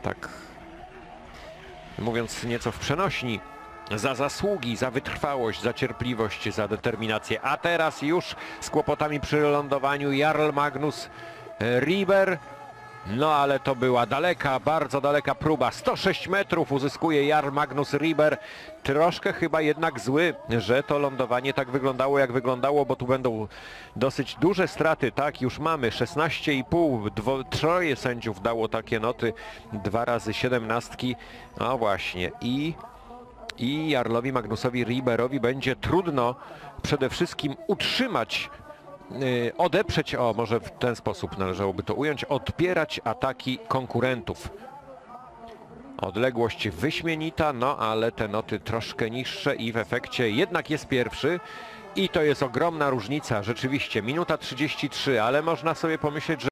tak mówiąc nieco w przenośni, za zasługi, za wytrwałość, za cierpliwość, za determinację. A teraz już z kłopotami przy lądowaniu Jarl Magnus Rieber. No ale to była daleka, bardzo daleka próba. 106 metrów uzyskuje Jarl Magnus Rieber. Troszkę chyba jednak zły, że to lądowanie tak wyglądało, jak wyglądało, bo tu będą dosyć duże straty. Tak, już mamy 16,5. Troje sędziów dało takie noty. 2 razy 17. No właśnie. I Jarlowi Magnusowi Rieberowi będzie trudno przede wszystkim utrzymać, odeprzeć, o może w ten sposób należałoby to ująć, odpierać ataki konkurentów. Odległość wyśmienita, no ale te noty troszkę niższe i w efekcie jednak jest pierwszy. I to jest ogromna różnica, rzeczywiście, minuta 33, ale można sobie pomyśleć, że